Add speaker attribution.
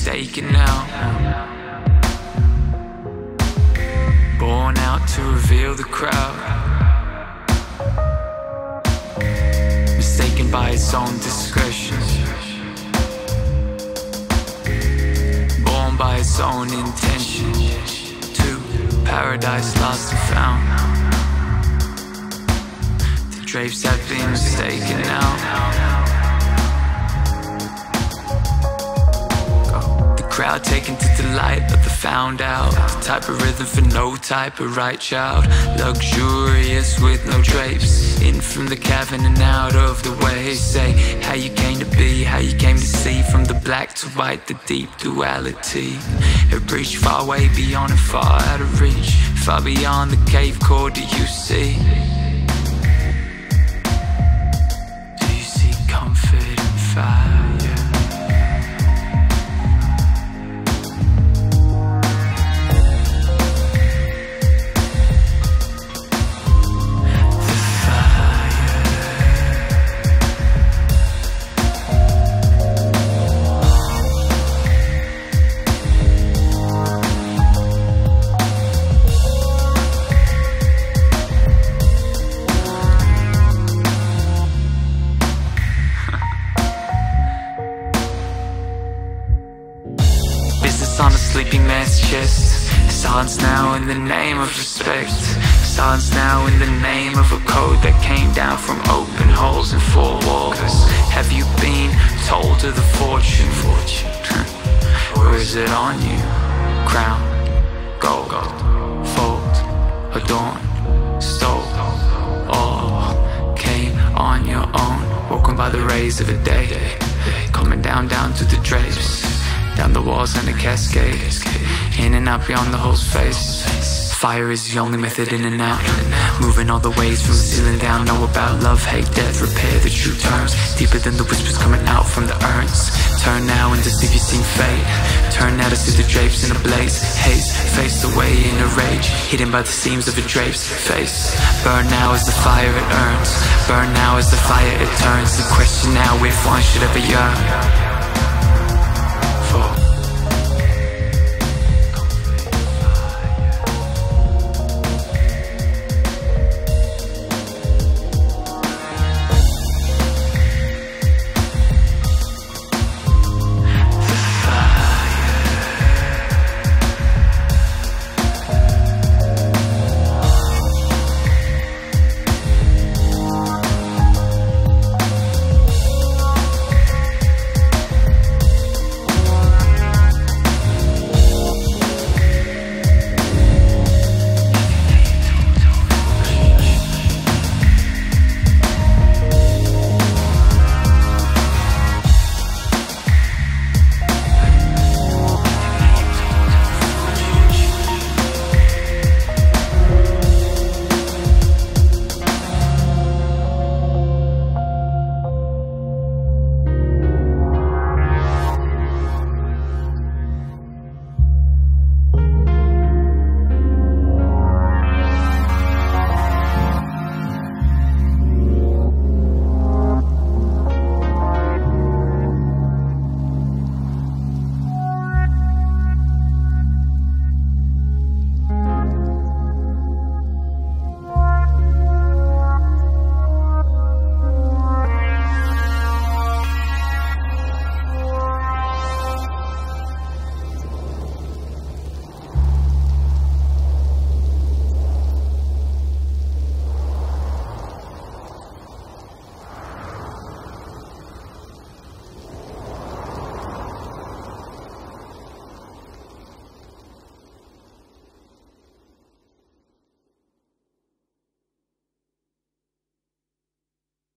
Speaker 1: mistaken now. Born out to reveal the crowd, mistaken by its own discretion, born by its own intention. To paradise lost and found, the drapes have been mistaken now. Crowd taken to delight of the found out, the type of rhythm for no type of right child. Luxurious with no drapes, in from the cavern and out of the way. Say how you came to be, how you came to see, from the black to white, the deep duality. It reached far way beyond and far out of reach, far beyond the cave core. Do you see? Do you see comfort and fire? On a sleeping man's chest. Silence now in the name of respect. Silence now in the name of a code that came down from open holes in four walls. Have you been told of the fortune? Or is it on you? Crown, gold, fold, adorn, stole. All came on your own, woken by the rays of a day, coming down to the drapes, down the walls and the cascade, in and out beyond the hole's face. Fire is the only method in and out, moving all the ways from the ceiling down. Know about love, hate, death, repair the true terms, deeper than the whispers coming out from the urns. Turn now and deceive you seen fate, turn now to see the drapes in a blaze. Haze, face away in a rage, hidden by the seams of a drape's face. Burn now as the fire it earns, burn now as the fire it turns. The question now if one should ever yearn.